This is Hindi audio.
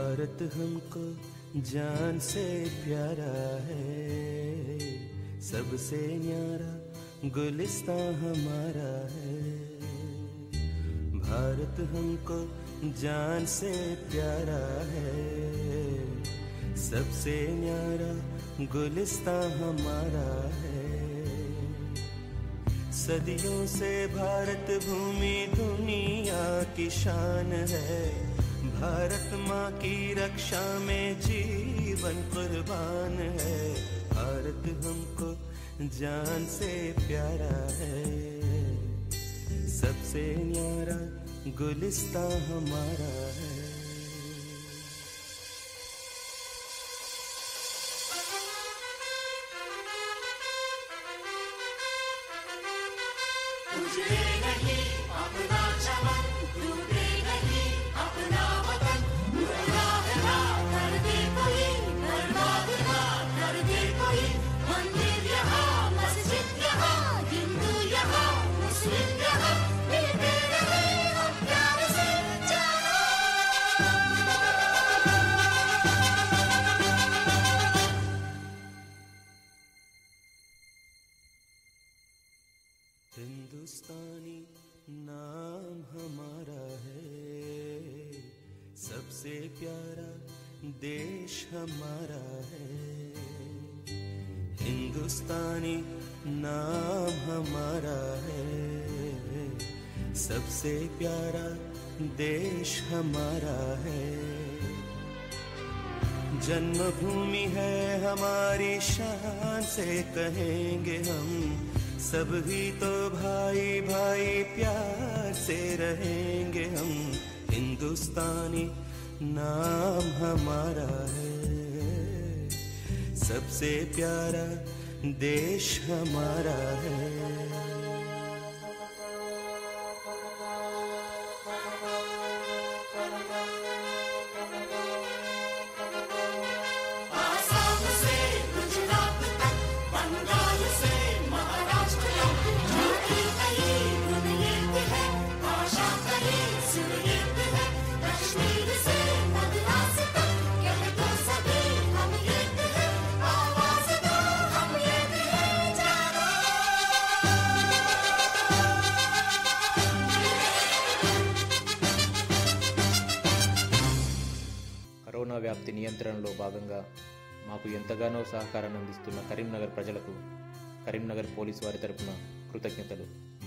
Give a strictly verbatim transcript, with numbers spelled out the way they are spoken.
भारत हमको जान से प्यारा है, सबसे न्यारा गुलिस्तां हमारा है। भारत हमको जान से प्यारा है, सबसे न्यारा गुलिस्तां हमारा है। सदियों से भारत भूमि दुनिया की शान है, भारत माँ की रक्षा में जीवन कुर्बान है। भारत हमको जान से प्यारा है, सबसे न्यारा गुलिस्तां हमारा है। उजड़े नहीं अपना चमन, टूटे नहीं अपना वतन, बुरा है ना कर दे कोई, बर्बाद ना कर दे कोई। मंदिर यहाँ, मस्जिद यहाँ, हिंदू यहाँ, मुस्लिम यहाँ, मिलते रहे हम प्यार से जानो। हिंदुस्तानी नाम हमारा है, सबसे प्यारा देश हमारा है। हिंदुस्तानी नाम हमारा है, सबसे प्यारा देश हमारा है। जन्मभूमि है हमारी शान से कहेंगे हम, सब ही तो भाई भाई प्यार से रहेंगे हम। हिंदुस्तानी नाम हमारा है, सबसे प्यारा देश हमारा है। కరోనా వ్యాప్తి నియంత్రణలో భాగంగా మాకు ఎంతగానో సహకారాన్ని అందిస్తున్న కరీంనగర్ ప్రజలకు కరీంనగర్ పోలీసు వారి తరపున కృతజ్ఞతలు.